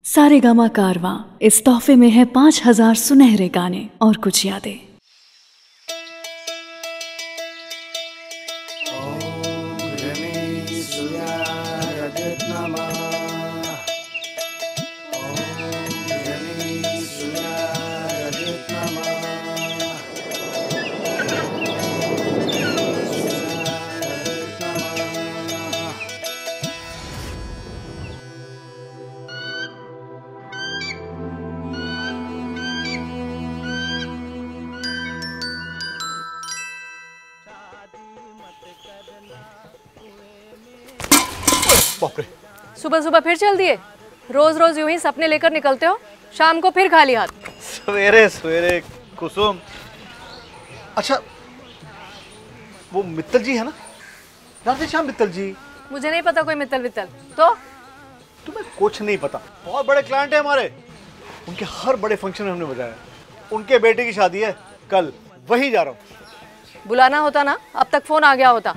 सारेगामा कारवां, इस तोहफे में है 5000 सुनहरे गाने और कुछ यादें। बाप रे, सुबह सुबह फिर चल दिए। रोज रोज यूं ही सपने लेकर निकलते हो, शाम को फिर खाली हाथ। सवेरे सवेरे कुसुम। अच्छा, वो मित्तल जी है ना, राधे श्याम मित्तल जी? मुझे नहीं पता कोई मित्तल वित्तल। तो तुम्हें कुछ नहीं पता? बहुत बड़े क्लाइंट है हमारे, उनके हर बड़े फंक्शन में हमने बजाया। उनके बेटे की शादी है कल, वहीं जा रहा हूँ। बुलाना होता ना, अब तक फोन आ गया होता।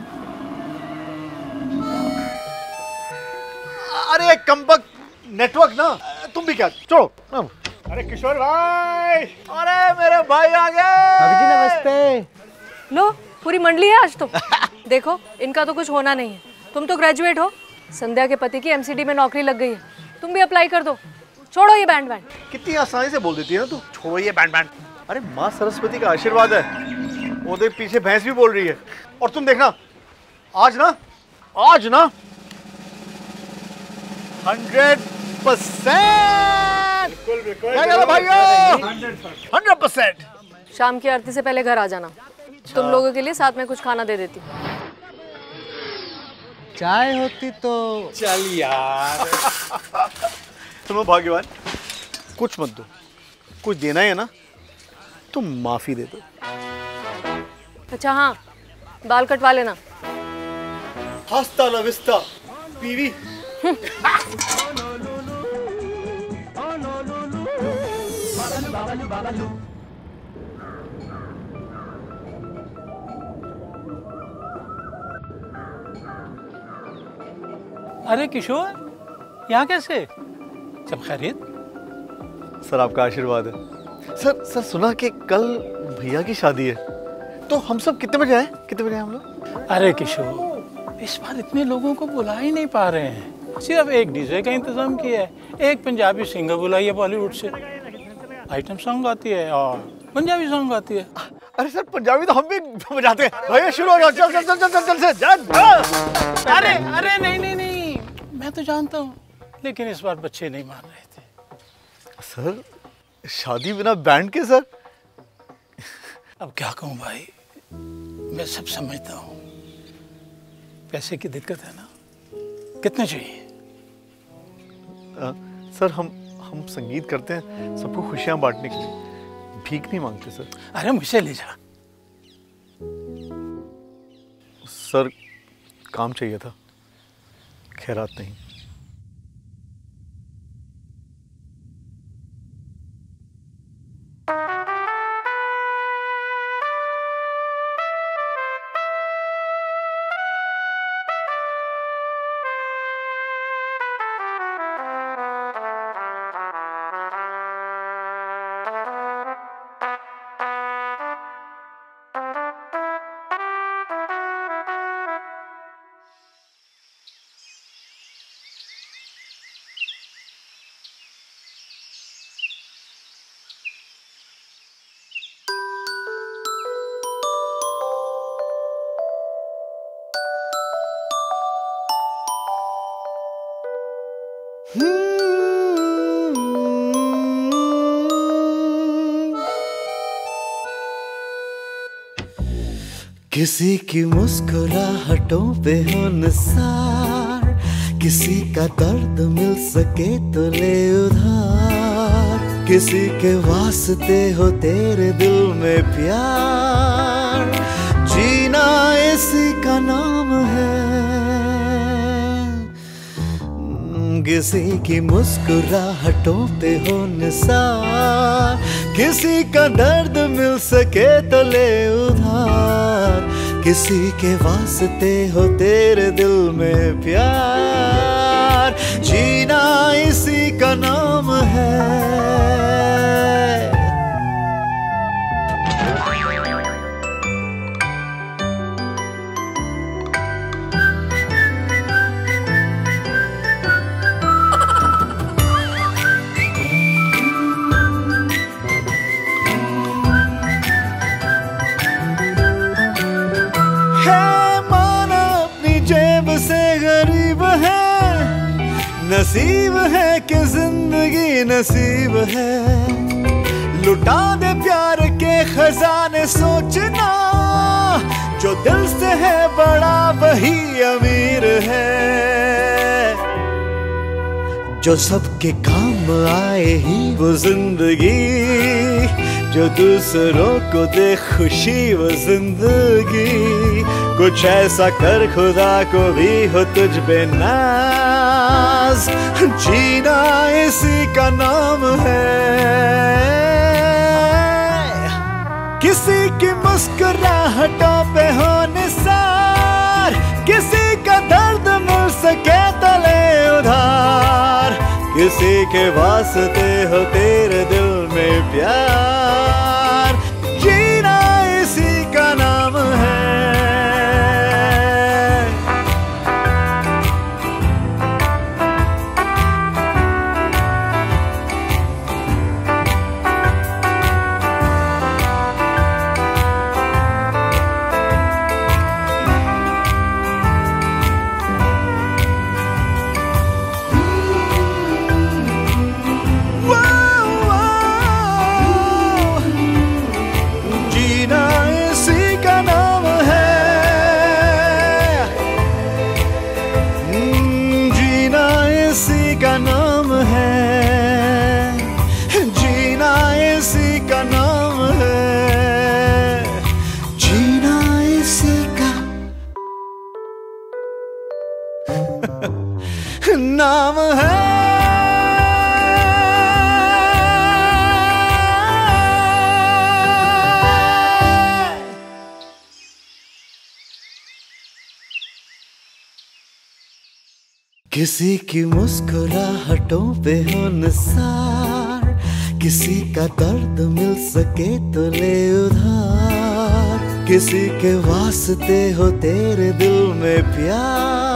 अरे कमबख्त नेटवर्क ना, तुम भी क्या, छोड़ो। अरे किशोर भाई, अरे मेरे भाई आ गए। भाभी जी नमस्ते। लो, पूरी मंडली है आज तो। देखो, इनका तो कुछ होना नहीं है। तुम तो ग्रेजुएट हो, संध्या के पति की एमसीडी में नौकरी लग गई है, तुम भी अप्लाई कर दो। छोड़ो ये बैंड। कितनी आसानी से बोल देती है ना तू, छोड़ो ये बैंड। अरे माँ सरस्वती का आशीर्वाद है, वो देख पीछे भैंस भी बोल रही है। और तुम देखना, आज ना 100%। बिल्कुल भाइयों, 100%। शाम की आरती से पहले घर आ जाना। तुम लोगों के लिए साथ में कुछ खाना दे देती। चाय होती तो चल यार। तुम भाग्यवान, कुछ मत दो, कुछ देना है ना तुम माफी दे दो। अच्छा हाँ, बाल कटवा लेना। हस्ता ला विस्ता बीवी। अरे किशोर, यहाँ कैसे? सब खैरियत? सर आपका आशीर्वाद है। सर सुना कि कल भैया की शादी है, तो हम सब कितने बजे आए हम लोग? अरे किशोर, इस बार इतने लोगों को बुला ही नहीं पा रहे हैं। सिर्फ एक डीजे का इंतजाम किया है, एक पंजाबी सिंगर बुलाई है बॉलीवुड से, आइटम सॉन्ग आती है और पंजाबी सॉन्ग आती है। अरे सर पंजाबी तो हम भी बजाते हैं। भैया शुरू हो जाओ, चल। अरे नहीं, मैं तो जानता हूँ, लेकिन इस बार बच्चे नहीं मान रहे थे। सर शादी बिना बैंड के सर? अब क्या कहूँ भाई, मैं सब समझता हूँ, पैसे की दिक्कत है ना। कितने चाहिए? सर हम संगीत करते हैं सबको खुशियां बांटने के लिए, भीख नहीं मांगते सर। अरे मुझसे ले जा। सर काम चाहिए था, खैरात नहीं। किसी की मुस्कुराहटों पे हो निसार, किसी का दर्द मिल सके तो ले उधार, किसी के वास्ते हो तेरे दिल में प्यार, जीना इसी का नाम है। किसी की मुस्कुराहटों पे हो निसार, किसी का दर्द मिल सके तो ले उधार, किसी के वास्ते हो तेरे दिल में प्यार, जीना इसी का नाम है। नसीब है कि जिंदगी नसीब है, लुटा दे प्यार के खजाने। सोचना जो दिल से है बड़ा वही अमीर है, जो सबके काम आए ही वो जिंदगी, जो दूसरों को दे खुशी वो जिंदगी। कुछ ऐसा कर खुदा को भी हो तुझ पे नाज, जीना इसी का नाम है। किसी की मुस्कुराहटों पे हो निसार, किसी का दर्द मिल सके तले उधार, किसी के वास्ते हो तेरे दिल में प्यार, जीना इसी का नाम है। नाम है। किसी की मुस्कुराहटों पे हो निसार, किसी का दर्द मिल सके तो ले उधार, किसी के वास्ते हो तेरे दिल में प्यार,